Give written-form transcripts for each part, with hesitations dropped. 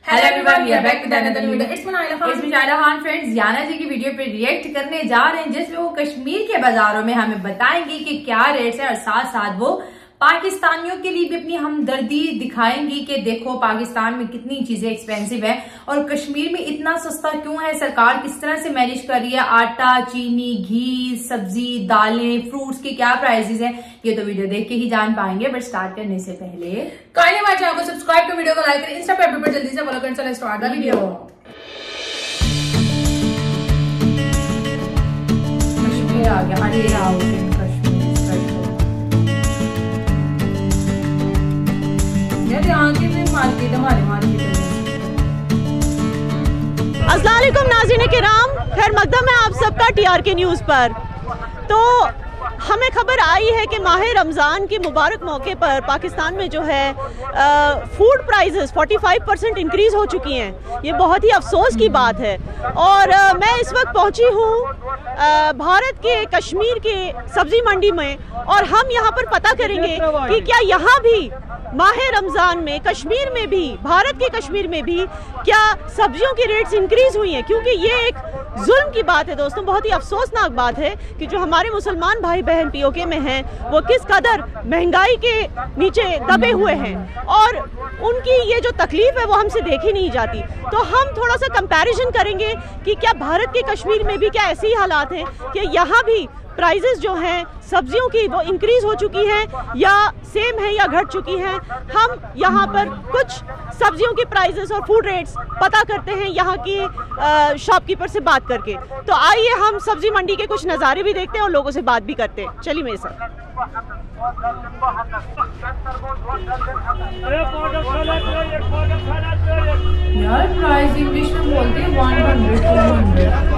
Hello everyone, we are back with another video. It's Mushaira Khan. Friends, Yana ji की video पे react करने जा रहे हैं जिसमें वो कश्मीर के बाजारों में हमें बताएंगी कि क्या रेट्स है और साथ साथ वो पाकिस्तानियों के लिए भी अपनी हमदर्दी दिखाएंगी कि देखो पाकिस्तान में कितनी चीजें एक्सपेंसिव है और कश्मीर में इतना सस्ता क्यों है, सरकार किस तरह से मैनेज कर रही है, आटा, चीनी, घी, सब्जी, दालें, फ्रूट्स के क्या प्राइसेस हैं, ये तो वीडियो देख के ही जान पाएंगे। बट स्टार्ट करने से पहले काइंडली हमारे चैनल को सब्सक्राइब कर, वीडियो को लाइक करें, इंस्टा पे जल्दी से फॉलो करें। चलो स्टार्ट द वीडियो। कश्मीर आ गया। अरे आओ अस्सलाम वालेकुम नाज़रीन किराम, खैर मकदम है आप सबका TRK न्यूज़ पर। तो हमें खबर आई है कि माह रमज़ान के मुबारक मौके पर पाकिस्तान में जो है फूड प्राइसेस 45% इंक्रीज़ हो चुकी हैं। ये बहुत ही अफसोस की बात है। और मैं इस वक्त पहुंची हूँ भारत के कश्मीर के सब्ज़ी मंडी में और हम यहाँ पर पता करेंगे कि क्या यहाँ भी माह रमज़ान में कश्मीर में भी, भारत के कश्मीर में भी क्या सब्जियों की रेट्स इंक्रीज़ हुई हैं, क्योंकि ये एक जुल्म की बात है दोस्तों। बहुत ही अफसोसनाक बात है कि जो हमारे मुसलमान भाई बहन POK में हैं वो किस कदर महंगाई के नीचे दबे हुए हैं और उनकी ये जो तकलीफ है वो हमसे देखी नहीं जाती। तो हम थोड़ा सा कंपैरिजन करेंगे कि क्या भारत के कश्मीर में भी क्या ऐसे ही हालात हैं कि यहाँ भी प्राइजेस जो हैं सब्जियों की वो इंक्रीज हो चुकी हैं या सेम है या घट चुकी हैं। हम यहाँ पर कुछ सब्जियों की प्राइजेस और फूड रेट्स पता करते हैं यहाँ की शॉपकीपर से बात करके। तो आइए हम सब्जी मंडी के कुछ नज़ारे भी देखते हैं और लोगों से बात भी करते हैं। चलिए मेरे साथ। यार प्राइस इंग्लिश में बोलते हैं 100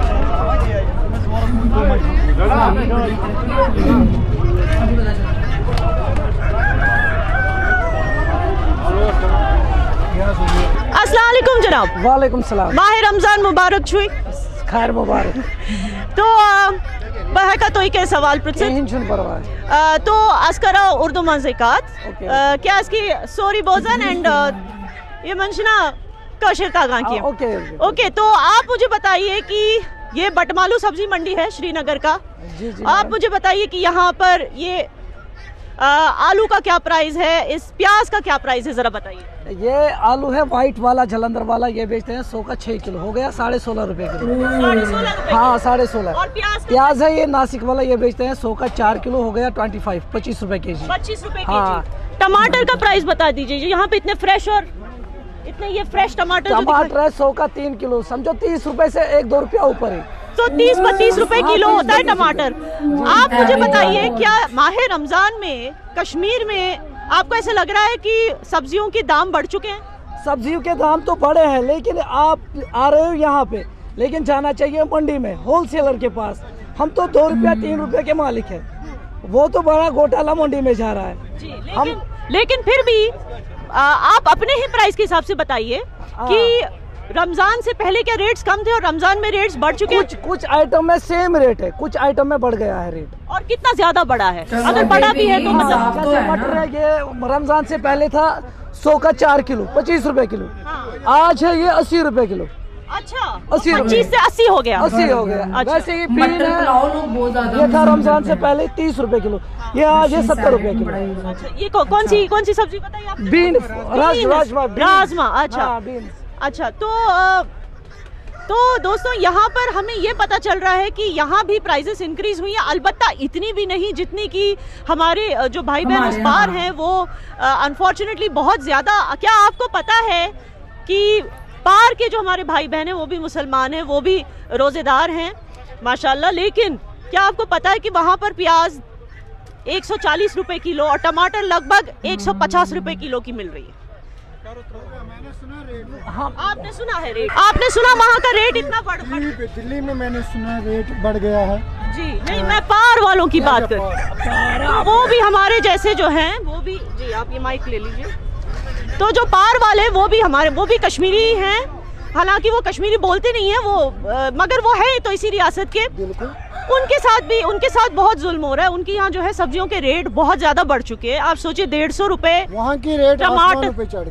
अस्सलाम वालेकुम जनाब। वालेकुम सलाम। माह रमज़ान मुबारक छुई। खैर मुबारक। तो बहका तो एक सवाल तो अस्करा उर्दू मंजिकात क्या इसकी सॉरी बोजन एंड ये मंशना कशर तागा की। ओके तो आप मुझे बताइए कि ये बटमालू सब्जी मंडी है श्रीनगर का। जी, आप मुझे बताइए कि यहाँ पर ये आलू का क्या प्राइस है, इस प्याज का क्या प्राइस है, जरा बताइए। ये आलू है व्हाइट वाला जलंधर वाला, ये बेचते हैं 100 का 6 किलो, हो गया 16.5 रुपए किलो। हाँ 16.5। और प्याज है ये नासिक वाला, ये बेचते हैं 100 का 4 किलो, हो गया 25 रुपए के जी। 25 रुपए हाँ। टमाटर का प्राइस बता दीजिए यहाँ पे, इतने फ्रेश और इतने ये फ्रेश टमाटर है 100 का 3 किलो, समझो 30 रुपए से 1-2 रुपया ऊपर है। तो 30-32 रुपए किलो होता है टमाटर। आप मुझे बताइए क्या माह रमजान में कश्मीर में आपको ऐसा लग रहा है कि सब्जियों के दाम बढ़ चुके हैं? सब्जियों के दाम तो बढ़े हैं, लेकिन आप आ रहे हो यहाँ पे, लेकिन जाना चाहिए मंडी में होलसेलर के पास। हम तो 2 रुपया 3 रुपये के मालिक है, वो तो बड़ा घोटाला मंडी में जा रहा है। लेकिन फिर भी आप अपने ही प्राइस के हिसाब से बताइए कि रमजान से पहले क्या रेट्स कम थे और रमजान में रेट्स बढ़ चुके हैं? कुछ आइटम में सेम रेट है, कुछ आइटम में बढ़ गया है रेट। और कितना ज्यादा बढ़ा है? अगर बढ़ा भी है तो मतलब जैसे मटर ये रमजान से पहले था 100 का 4 किलो 25 रुपए किलो। हाँ। आज है ये 80 रुपए किलो। अच्छा, 80 25 से 80 हो गया। 80 हो गया। अच्छा। वैसे ये बीन है, ये था रमजान से पहले 30 रुपए किलो, ये आज है 70 रुपए किलो। अच्छा, ये कौन सी सब्जी बताइए आप? बीन, राजमा। अच्छा बीन। अच्छा तो दोस्तों यहाँ पर हमें ये पता चल रहा है कि यहाँ भी प्राइसेस इंक्रीज हुई हैं, अलबत्ता इतनी भी नहीं जितनी कि हमारे जो भाई बहन उस पार हैं वो अनफॉर्चुनेटली बहुत ज़्यादा। क्या आपको पता है कि पार के जो हमारे भाई बहन हैं वो भी मुसलमान हैं, वो भी रोज़ेदार हैं माशाल्लाह, लेकिन क्या आपको पता है कि वहाँ पर प्याज 140 रुपए किलो और टमाटर लगभग 150 रुपए किलो की मिल रही है? हाँ, आपने सुना है रेट? आपने सुना वहाँ का रेट इतना बढ़? दिल्ली में मैंने सुना रेट बढ़ गया है। जी नहीं, मैं पार वालों की बात कर, तो वो भी हमारे जैसे जो हैं वो भी। जी आप ये माइक ले लीजिए। तो जो पार वाले वो भी कश्मीरी हैं, हालांकि वो कश्मीरी बोलते नहीं है वो, मगर वो है तो इसी रियासत के। उनके साथ बहुत जुल्म हो रहा है। उनके यहाँ जो है सब्जियों के रेट बहुत ज्यादा बढ़ चुके हैं। आप सोचिए 150 रुपए वहाँ की रेट टमाटर पे चढ़ गए।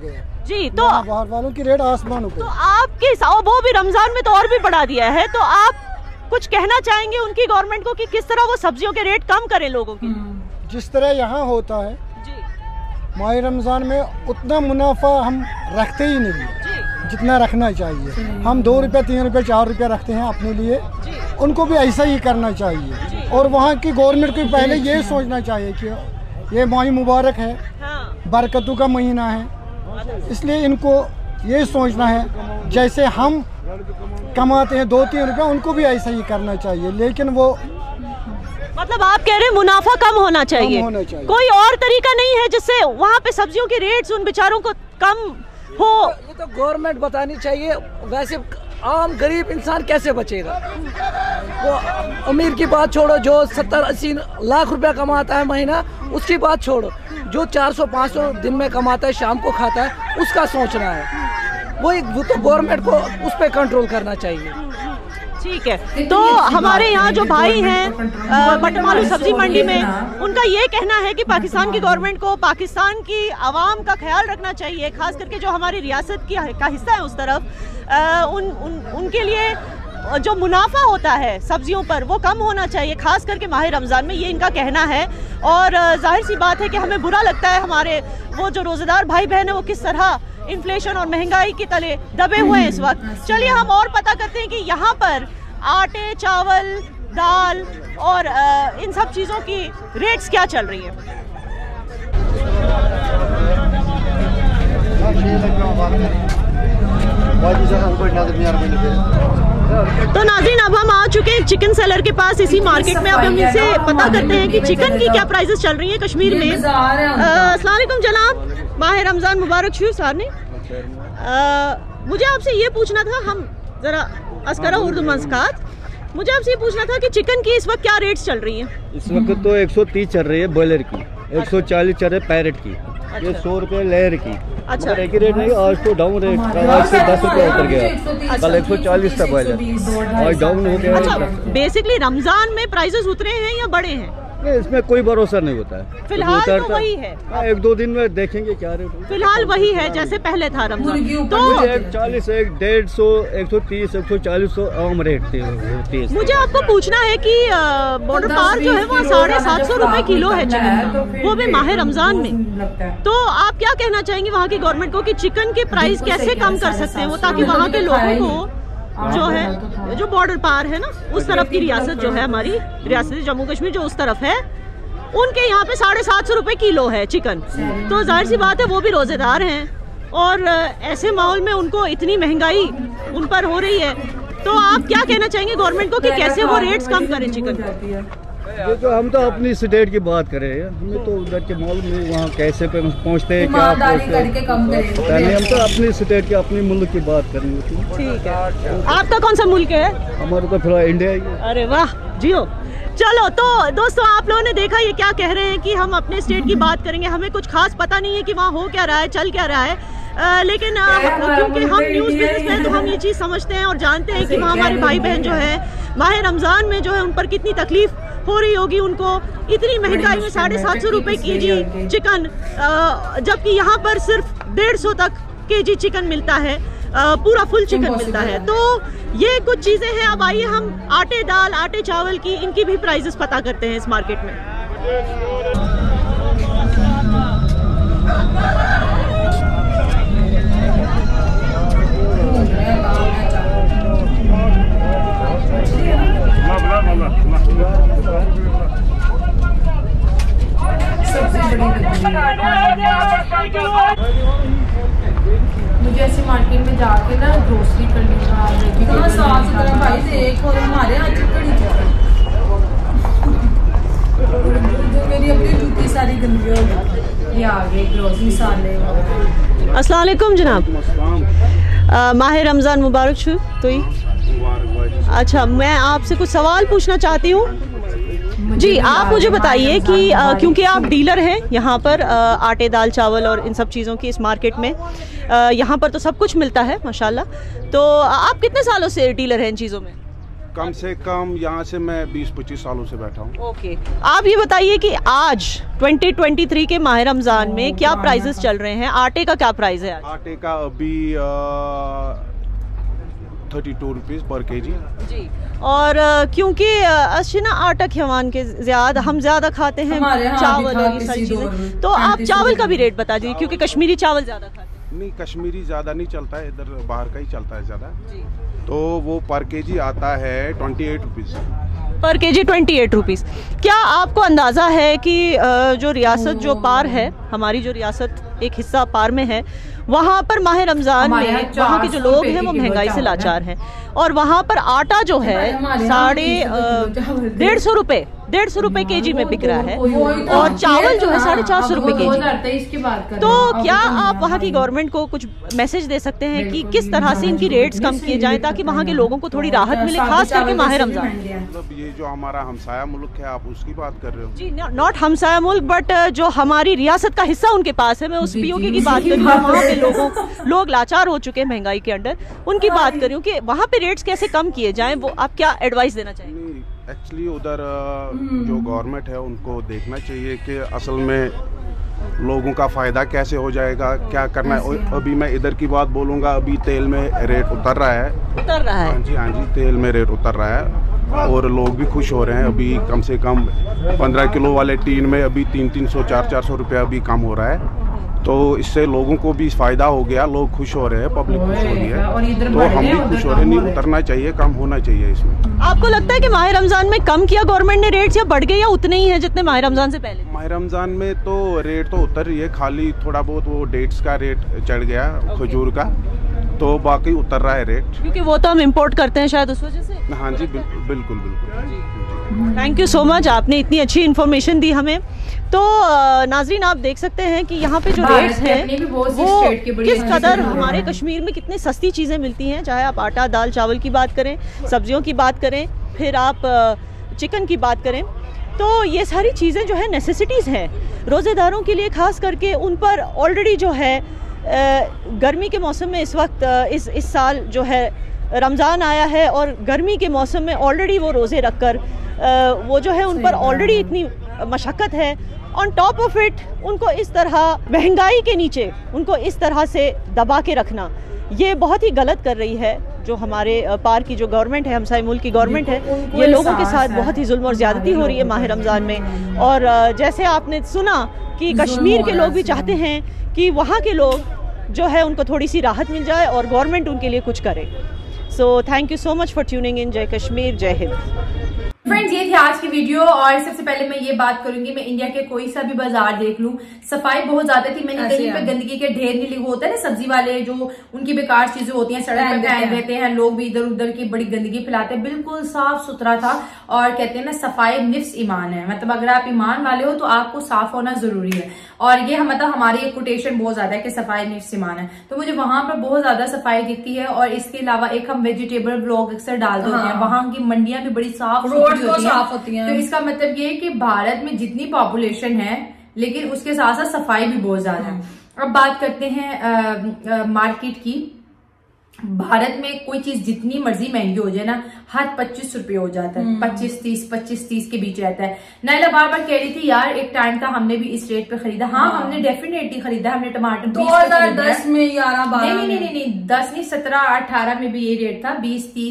जी। तो बाहर वालों की रेट आसमानों पे। तो आपके वो भी रमजान में तो और भी बढ़ा दिया है, तो आप कुछ कहना चाहेंगे उनकी गवर्नमेंट को कि किस तरह वो सब्जियों के रेट कम करें लोगों के? जिस तरह यहाँ होता है जी माह रमजान में उतना मुनाफा हम रखते ही नहीं जी जितना रखना चाहिए। हम 2 रुपये 3 रुपये 4 रुपये रखते हैं अपने लिए, जी उनको भी ऐसा ही करना चाहिए। और वहाँ की गवर्नमेंट को पहले ये सोचना चाहिए कि ये माह मुबारक है, हाँ बरकतों का महीना है, इसलिए इनको ये सोचना है जैसे हम कमाते हैं 2-3 रुपये, उनको भी ऐसा ही करना चाहिए। लेकिन वो मतलब आप कह रहे हैं मुनाफा कम होना चाहिए, होना चाहिए। कोई और तरीका नहीं है जिससे वहाँ पे सब्जियों के रेट्स उन बेचारों को कम हो? ये तो गवर्नमेंट बतानी चाहिए। वैसे आम गरीब इंसान कैसे बचेगा? वो अमीर की बात छोड़ो, जो 70-80 लाख रुपया कमाता है महीना, उसकी बात छोड़ो। जो 400-500 दिन में कमाता है, शाम को खाता है, उसका सोचना है। वो तो गवर्नमेंट को उस पर कंट्रोल करना चाहिए। ठीक है। तो हमारे यहाँ जो भाई हैं बटमालू सब्जी मंडी में, उनका ये कहना है कि पाकिस्तान की गवर्नमेंट को पाकिस्तान की आवाम का ख्याल रखना चाहिए, खास करके जो हमारी रियासत का हिस्सा है उस तरफ उनके लिए जो मुनाफा होता है सब्जियों पर वो कम होना चाहिए, खास करके माह रमज़ान में, ये इनका कहना है। और जाहिर सी बात है कि हमें बुरा लगता है हमारे वो जो रोज़ेदार भाई बहन है वो किस तरह इन्फ्लेशन और महंगाई के तले दबे हुए हैं इस वक्त। चलिए हम और पता करते हैं कि यहाँ पर आटे, चावल, दाल और इन सब चीज़ों की रेट्स क्या चल रही है। तो नाज़रीन, अब हम आ चुके हैं चिकन सेलर के पास इसी मार्केट में। अब हम इनसे पता करते हैं कि चिकन की क्या प्राइसेस चल रही हैं कश्मीर में। अस्सलाम वालेकुम जनाब, माह रमज़ान मुबारक शू सारने। मुझे आपसे ये पूछना था, हम ज़रा अस्करा उर्दू मस्कात, मुझे आपसे ये पूछना था कि चिकन की इस वक्त क्या रेट्स चल रही हैं? इस वक्त तो 130 चल रही है बॉयलर की, 140 चल रही है पैरेट की, ये 100 रुपये लेयर की। अच्छा, एक ही रेट नहीं, आज तो डाउन रेट, आज से 10 रुपये ऊपर गया, कल 140 था बॉयलर, आज डाउन हो गया। अच्छा, बेसिकली रमजान में प्राइसेस उतरे हैं या बढ़े हैं? इसमें कोई भरोसा नहीं होता है फिलहाल तो वही है। 1-2 दिन में देखेंगे क्या रेट। फिलहाल वही है जैसे पहले था रमजान। तो 140, 150, 130, 140 आम रेट थे। मुझे आपको पूछना है कि बॉर्डर पार जो है वो 750 रुपए किलो है चिकन, वो भी माह रमजान में। तो आप क्या कहना चाहेंगे वहाँ की गवर्नमेंट को कि चिकन के प्राइस कैसे कम कर सकते हैं वो, ताकि वहाँ के लोगों को जो है, जो बॉर्डर पार है ना, उस तरफ की रियासत जो है हमारी रियासत जम्मू कश्मीर जो उस तरफ है, उनके यहाँ पे 750 रुपए किलो है चिकन। तो जाहिर सी बात है वो भी रोजेदार हैं और ऐसे माहौल में उनको इतनी महंगाई उन पर हो रही है। तो आप क्या कहना चाहेंगे गवर्नमेंट को कि कैसे वो रेट्स कम करें चिकन? ये तो हम तो अपनी स्टेट की बात करें, हमें तो उधर के माहौल में वहाँ कैसे पे पहुँचते हैं, क्या पहुँचते हैं, हम तो अपनी स्टेट की, अपनी मुल्क की बात करनी होती है। ठीक है। आपका कौन सा मुल्क है? हमारा तो फिलहाल इंडिया ही है। अरे वाह, जियो। चलो, तो दोस्तों आप लोगों ने देखा ये क्या कह रहे हैं कि हम अपने स्टेट की बात करेंगे, हमें कुछ खास पता नहीं है कि वहाँ हो क्या रहा है, चल क्या रहा है, लेकिन क्योंकि हम न्यूज़ बिजनेस में तो हम ये चीज़ समझते हैं और जानते हैं कि वहाँ हमारे भाई बहन जो है माह रमज़ान में जो है उन पर कितनी तकलीफ हो रही होगी उनको, इतनी महंगाई में 750 रुपये केजी चिकन, जबकि यहाँ पर सिर्फ 150 तक केजी चिकन मिलता है, पूरा फुल चिकन मिलता है। तो ये कुछ चीज़ें हैं। अब आइए हम आटे, दाल, आटे, चावल की इनकी भी प्राइसेस पता करते हैं इस मार्केट में। मुझे ऐसे मार्केट में जाके ना ग्रोसरी करनी था, साफ सुथरा भाई देखो हमारे यहाँ चिकन जो मेरी अपनी जूती सारी गंदी हो गई। ये आ गए ग्रोसरी साले। अस्सलाम वालेकुम जनाब, माह रमज़ान मुबारक शू। तो अच्छा, मैं आपसे कुछ सवाल पूछना चाहती हूँ जी। आप मुझे बताइए कि क्योंकि आप डीलर हैं यहाँ पर आटे, दाल, चावल और इन सब चीज़ों की इस मार्केट में, यहाँ पर तो सब कुछ मिलता है माशाल्लाह, तो आप कितने सालों से डीलर हैं इन चीज़ों में? कम से कम यहाँ से मैं 20-25 सालों से बैठा हूँ। ओके, आप ये बताइए कि आज 2023 के माह रमजान में क्या प्राइसेस चल रहे हैं? आटे का क्या प्राइस है आज? आटे का अभी 32 रुपीज़ पर केजी जी। और क्योंकि अच्छी ना आटा खवान के हम ज्यादा खाते हैं चावल और ये सारी चीजें, तो आप चावल का भी रेट बता दीजिए, क्योंकि कश्मीरी चावल ज्यादा खाते हैं। नहीं, कश्मीरी ज़्यादा नहीं चलता है इधर, बाहर का ही चलता है ज़्यादा। तो वो पर केजी आता है 28 रुपीज़ पर केजी 28 रुपीज़। क्या आपको अंदाज़ा है कि जो रियासत जो पार है, हमारी जो रियासत एक हिस्सा पार में है, वहाँ पर माह रमज़ान में वहाँ के जो लोग हैं वो महंगाई से लाचार हैं, और वहाँ पर आटा जो है 150 रुपए केजी में बिक रहा है, और चावल जो है 450 रुपए केजी। तो क्या आप वहाँ की गवर्नमेंट को कुछ मैसेज दे सकते हैं कि किस तरह से इनकी रेट्स कम किए जाएं ताकि वहाँ के लोगों को थोड़ी राहत मिले, खास करके माह रमजान? मतलब ये जो हमारा हमसाया मुल्क है, आप उसकी बात कर रहे हो? जी, नॉट हमसाया मुल्क, बट जो हमारी रियासत का हिस्सा उनके पास है। मैं उस पीओके की बात कर रही हूँ, वहाँ पे लोग लाचार हो चुके हैं महंगाई के अंडर, उनकी बात कर रही हूँ कि वहाँ पे रेट्स कैसे कम किए जाएं, वो आप क्या एडवाइस देना चाहेंगे? एक्चुअली उधर जो गवर्नमेंट है उनको देखना चाहिए कि असल में लोगों का फ़ायदा कैसे हो जाएगा, क्या करना है। अभी मैं इधर की बात बोलूँगा, अभी तेल में रेट उतर रहा है। हाँ जी, तेल में रेट उतर रहा है और लोग भी खुश हो रहे हैं। अभी कम से कम 15 किलो वाले टीन में अभी 300 400 रुपया अभी कम हो रहा है, तो इससे लोगों को भी फायदा हो गया, लोग खुश हो रहे हैं, पब्लिक खुश हो रही है, तो हम भी खुश हो रहे हैं। नहीं उतरना चाहिए, कम होना चाहिए इसमें। आपको लगता है कि माह रमजान में कम किया गवर्नमेंट ने रेट्स, या बढ़ गए, या उतने ही है जितने माह रमजान से पहले? माह रमजान में तो रेट तो उतर रही है, खाली थोड़ा बहुत वो डेट्स का रेट चढ़ गया, खजूर का, तो बाकी उतर रहा है रेट, क्योंकि वो तो हम इम्पोर्ट करते हैं शायद उस वजह से। हाँ जी, बिल्कुल। थैंक यू सो मच, आपने इतनी अच्छी इन्फॉर्मेशन दी हमें। तो नाजरीन, आप देख सकते हैं कि यहाँ पे जो रेट्स हैं वो किस कदर हमारे कश्मीर में कितनी सस्ती चीज़ें मिलती हैं, चाहे आप आटा दाल चावल की बात करें, सब्जियों की बात करें, फिर आप चिकन की बात करें, तो ये सारी चीज़ें जो है नेसेसिटीज़ हैं रोज़ेदारों के लिए, खास करके उन पर ऑलरेडी जो है गर्मी के मौसम में इस वक्त इस साल जो है रमज़ान आया है, और गर्मी के मौसम में ऑलरेडी वो रोज़े रखकर वो जो है उन पर ऑलरेडी इतनी मशक्क़त है, ऑन टॉप ऑफ इट उनको इस तरह महंगाई के नीचे उनको इस तरह से दबा के रखना, ये बहुत ही गलत कर रही है जो हमारे पार की जो गवर्नमेंट है, हमसाए मुल्क की गवर्नमेंट है। ये लोगों के साथ बहुत ही जुल्म और ज़्यादती हो रही है माह रमज़ान में। और जैसे आपने सुना कि कश्मीर के लोग भी चाहते हैं कि वहाँ के लोग जो है उनको थोड़ी सी राहत मिल जाए और गवर्नमेंट उनके लिए कुछ करे। So thank you so much for tuning in. जय कश्मीर, जय हिंद। फ्रेंड्स, ये थी आज की वीडियो, और सबसे पहले मैं ये बात करूंगी, मैं इंडिया के कोई सा भी बाजार देख लूं, सफाई बहुत ज्यादा थी। मैंने कहीं पे गंदगी के ढेर नहीं लिखे होते ना, सब्जी वाले जो उनकी बेकार चीजें होती हैं सड़क पे फेंक देते हैं, लोग भी इधर उधर की बड़ी गंदगी फैलाते हैं। बिल्कुल साफ सुथरा था, और कहते हैं ना सफाई निफ्स ईमान है, मतलब अगर आप ईमान वाले हो तो आपको साफ होना जरूरी है। और ये मतलब हमारी एक कोटेशन बहुत ज्यादा है कि सफाई निफ्स ईमान है, तो मुझे वहां पर बहुत ज्यादा सफाई दिखती है। और इसके अलावा एक हम वेजिटेबल ब्लॉग अक्सर डालते होते हैं, वहां की मंडियां भी बड़ी साफ होती हैं। तो इसका मतलब ये है कि भारत में जितनी पॉपुलेशन है लेकिन उसके साथ साथ सफाई भी बहुत ज्यादा है। अब बात करते हैं मार्केट की। भारत में कोई चीज जितनी मर्जी महंगी हो जाए ना, हर 25 रुपये हो जाता है, 25-30 के बीच रहता है। नाइला बार बार कह रही थी यार एक टाइम का हमने भी इस रेट पे खरीदा। हाँ, हमने डेफिनेटली खरीदा, हमने टमाटर 2010 में 11-12 नहीं 10 नहीं 17-18 में भी ये रेट था,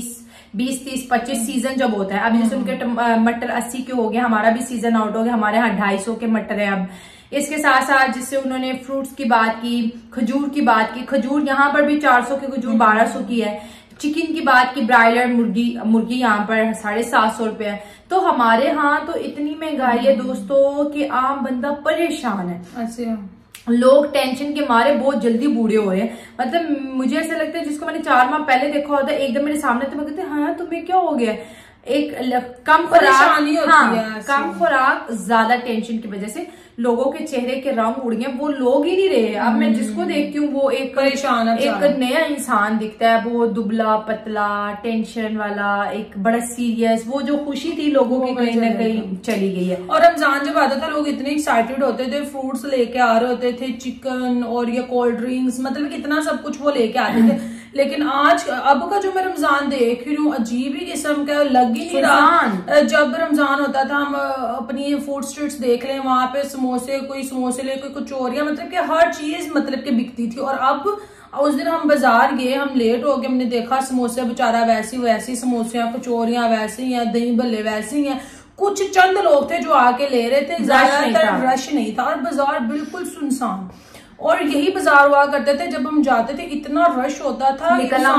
20-30-25 सीजन जब होता है। अभी जैसे उनके मटर 80 के हो गए, हमारा भी सीजन आउट हो गया, हमारे यहाँ 250 के मटर है अब। इसके साथ साथ जिससे उन्होंने फ्रूट्स की बात की, खजूर की बात की, खजूर यहाँ पर भी 400 की खजूर 1200 की है। चिकन की बात की, ब्रायलर मुर्गी यहाँ पर 750 रुपए है। तो हमारे यहाँ तो इतनी महंगाई है दोस्तों कि आम बंदा परेशान है। अच्छा, लोग टेंशन के मारे बहुत जल्दी बूढ़े हो रहे हैं। मतलब मुझे ऐसा लगता है जिसको मैंने 4 माह पहले देखा होता है एकदम मेरे सामने, तो मैं कहती हाँ तुम्हें क्या हो गया, एक कम खुराक, कम खुराक, ज्यादा टेंशन की वजह से लोगों के चेहरे के रंग उड़ गए, वो लोग ही नहीं रहे। अब मैं जिसको देखती हूँ वो एक परेशान, एक नया इंसान दिखता है, वो दुबला पतला टेंशन वाला, एक बड़ा सीरियस। वो जो खुशी थी लोगों की कहीं ना कहीं चली गई है। और रमजान जब आता था लोग इतने एक्साइटेड होते थे, फ्रूट्स लेके आ रहे होते थे, चिकन और ये कोल्ड ड्रिंक्स, मतलब कितना सब कुछ वो लेके आते थे। लेकिन आज अब का जो मैं रमजान देख रही हूँ अजीब ही किस्म का, लग ही नहीं रहा। जब रमजान होता था हम अपनी फूड स्ट्रीट्स देख लें, वहां पे समोसे, कोई समोसे ले, कोई कचौरियां, मतलब कि हर चीज मतलब कि बिकती थी। और अब उस दिन हम बाजार गए, हम लेट हो गए, हमने देखा समोसे बेचारा वैसी समोसे, कचौरियां वैसी हैं, दही भल्ले वैसी हैं। कुछ चंद लोग थे जो आके ले रहे थे, ज्यादातर रश नहीं था और बाजार बिल्कुल सुनसान। और यही बाजार हुआ करते थे, जब हम जाते थे इतना रश होता था,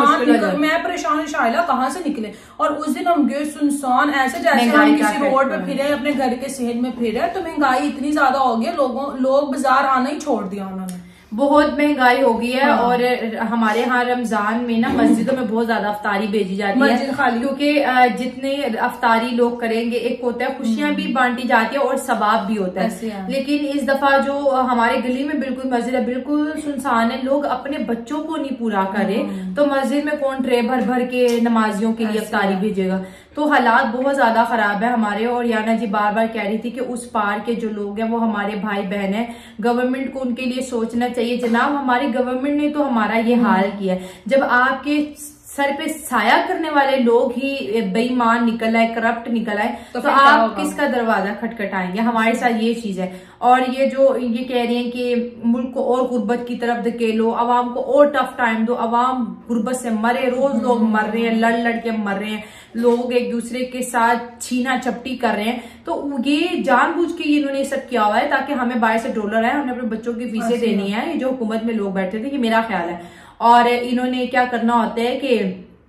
मैं परेशान, शायला कहाँ से निकले। और उस दिन हम गए सुनसान, ऐसे जैसे हम किसी रोड पे फिरे, अपने घर के शहर में फिरे। तो महंगाई इतनी ज्यादा हो गई, लोग बाजार आना ही छोड़ दिया उन्होंने, बहुत महंगाई हो गई है। और हमारे यहाँ रमजान में ना मस्जिदों में बहुत ज्यादा अफ्तारी भेजी जाती है, क्योंकि जितने अफ्तारी लोग करेंगे, एक होता है खुशियां भी बांटी जाती है और सवाब भी होता है। लेकिन इस दफा जो हमारे गली में बिल्कुल मस्जिद है, बिल्कुल सुनसान है, लोग अपने बच्चों को नहीं पूरा करे तो मस्जिद में कौन ट्रे भर भर के नमाजियों के लिए अफ्तारी भेजेगा। तो हालात बहुत ज्यादा खराब है हमारे। और याना जी बार बार कह रही थी कि उस पार के जो लोग हैं वो हमारे भाई बहन हैं, गवर्नमेंट को उनके लिए सोचना चाहिए। जनाब, हमारी गवर्नमेंट ने तो हमारा ये हाल किया है। जब आपके सर पे साया करने वाले लोग ही बेईमान निकल आए, करप्ट निकल आए, तो आप किसका दरवाजा खटखटाएंगे? हमारे साथ ये चीज है। और ये जो ये कह रही हैं कि मुल्क को और गुर्बत की तरफ धकेलो, अवाम को और टफ टाइम दो, अवाम गुर्बत से मरे, रोज लोग मर रहे हैं, लड़ के मर रहे हैं, लोग एक दूसरे के साथ छीना चपटी कर रहे हैं। तो ये जानबूझ के इन्होंने सब किया हुआ है ताकि हमें बाहर से डॉलर आए, हमने अपने बच्चों की फीसें देनी है। ये जो हुकूमत में लोग बैठे थे, ये मेरा ख्याल है। और इन्होंने क्या करना होता है कि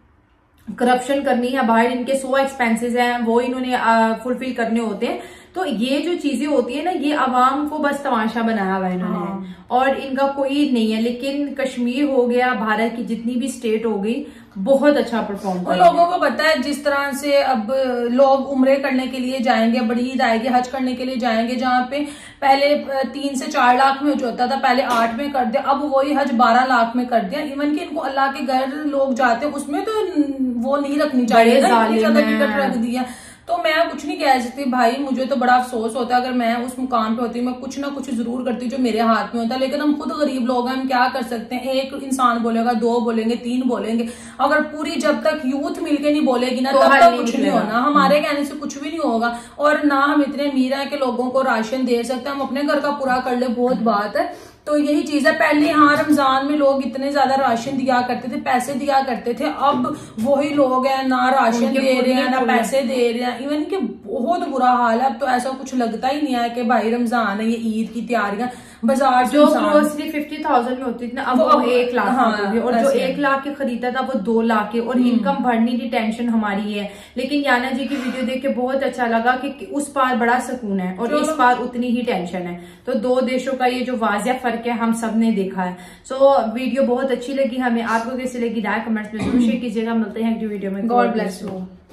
करप्शन करनी है, बाहर इनके 100 एक्सपेंसेस हैं वो इन्होंने फुलफिल करने होते हैं। तो ये जो चीजें होती है ना, ये आवाम को बस तमाशा बनाया हुआ इन्होंने, और इनका कोई नहीं है। लेकिन कश्मीर हो गया, भारत की जितनी भी स्टेट हो गई, बहुत अच्छा परफॉर्म कर। लोगों को पता है जिस तरह से अब लोग उम्रे करने के लिए जाएंगे, बड़ी ईद आएगी, हज करने के लिए जाएंगे, जहाँ पे पहले 3 से 4 लाख में होता था, पहले 8 में कर दिया, अब वही हज 12 लाख में कर दिया। इवन कि इनको अल्लाह के घर लोग जाते हैं, उसमें तो वो नहीं रखनी चाहिए, ज्यादा टिकट रख दिया। तो मैं कुछ नहीं कह सकती भाई, मुझे तो बड़ा अफसोस होता है। अगर मैं उस मुकाम पे होती, मैं कुछ ना कुछ जरूर करती जो मेरे हाथ में होता। लेकिन हम खुद गरीब लोग हैं, हम क्या कर सकते हैं? एक इंसान बोलेगा, 2 बोलेंगे, 3 बोलेंगे, अगर पूरी जब तक यूथ मिलके नहीं बोलेगी ना, तब तक कुछ नहीं होना। हमारे कहने से कुछ भी नहीं होगा। और ना हम इतने अमीर हैं कि लोगों को राशन दे सकते हैं, हम अपने घर का पूरा कर ले, बहुत बात है। तो यही चीज है। पहले यहाँ रमजान में लोग इतने ज्यादा राशन दिया करते थे, पैसे दिया करते थे। अब वही लोग हैं, ना राशन दे रहे हैं, ना पैसे दे रहे हैं। इवन कि बहुत बुरा हाल है। अब तो ऐसा कुछ लगता ही नहीं है कि भाई रमजान है, ये ईद की तैयारियां। बाजार जो ग्रोसरी 50,000 में होती थी ना, अब वो 1 लाख होगी। और जो 1 लाख के खरीदा था वो 2 लाख के। और इनकम बढ़ने की टेंशन हमारी है। लेकिन याना जी की वीडियो देख के बहुत अच्छा लगा कि उस पार बड़ा सुकून है और इस पार उतनी ही टेंशन है। तो 2 देशों का ये जो वाजिया फर्क है, हम सब ने देखा है। सो वीडियो बहुत अच्छी लगी हमें। आपको कैसी लगी राय कमेंट्स में जरूर शेयर कीजिएगा। मिलते हैं एक वीडियो में। God bless you.